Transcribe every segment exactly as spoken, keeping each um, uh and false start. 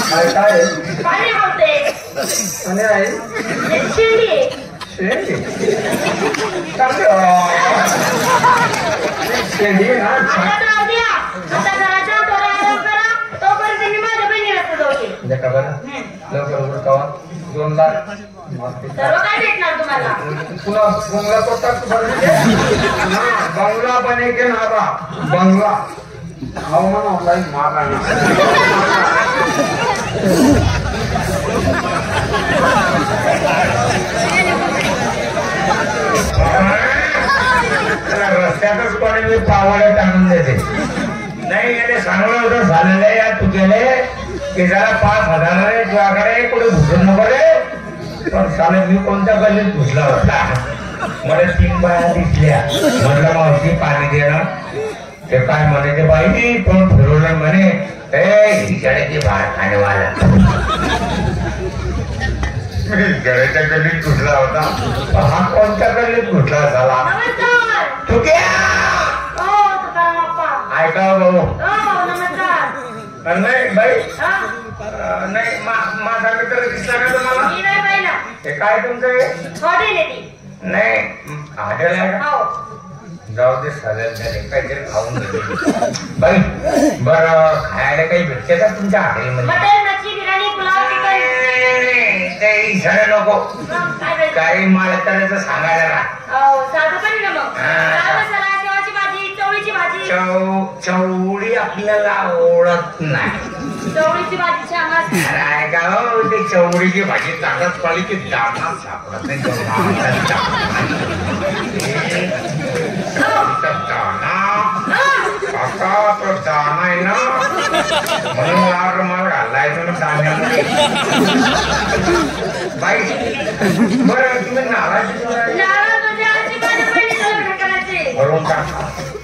काय काय पाणी होते आणि आहे शेंडी शेंडी शेंडी ना आता जाऊ द्या आता घराच्या थोडा आराम करा तोपर्यंत मी माझ्या बहिणीला सजवते देखा बरं लवकर उरकावा दोन लाख सर्व काय भेटणार तुम्हाला पुन्हा बंगला तो टाक बंगला बने के नारा बंगला हाव म्हणा ऑनलाईन मागा ना रस्त्यातच कोणी मी पावड्या टाकून देते नाही याने सांगलं होतं झालेलं आहे या तू केले की जरा पाच हजार तुझ्याकडे कुठे घुसून नको रे पण साले मी कोणत्या गल्लीत घुसला होता मला तीन बाया दिसल्या म्हटलं मावशी पाणी देणं ते काय म्हणे ते बाई पण फिरवलं म्हणे ए हिच्याडे बाहेर खाणेवाला घराच्या गल्लीत घुसला होता हा कोणत्या गल्लीत घुसला झाला तू क्या ऐका भाऊ नाही बाई नाही माझा मित्र दिसला का तुम्हाला हे काय तुमचं नाही हॉटेल आहे का जाऊ दे चालेल झाले काहीतरी खाऊन घेते बाई बरं खायला काही भेटते का तुमच्या हॉटेलमध्ये ते इशारा नको काही मला करायचं सांगायला ना चवळी आपल्याला आवडत नाही चवळीची भाजी काय का हो ते चवळीची भाजी ताकद पाली की दाना सापडत नाही दाना तो दाना आहे ना म्हणून मार मार घालायचं ना दाण्यामध्ये बाई बरं तुम्ही नाराजी भरून टाका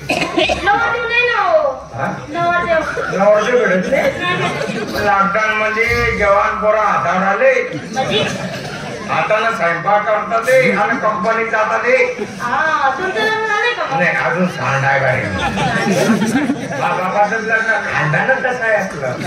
लॉकडाऊन मध्ये जवान पोरा हातावर आले हाताने स्वयंपाक करतात आणि कंपनीत जातात नाही अजून सांड आहे बाई बाबाचं लग्न खानदानच कसं आहे आपलं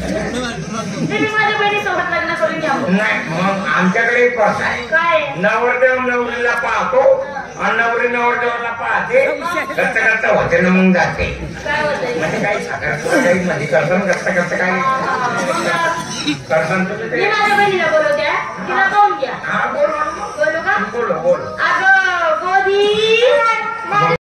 नाही मग आमच्याकडे एक प्रथा आहे नवरदेव नवरीला पाहतो आणि नवरी नवरदेवाला पाहते करता करता होते ना मग जाते म्हणजे काही साखर काही म्हणजे करता करता करता काही करता तुम्ही हा बोल बोलो बोलो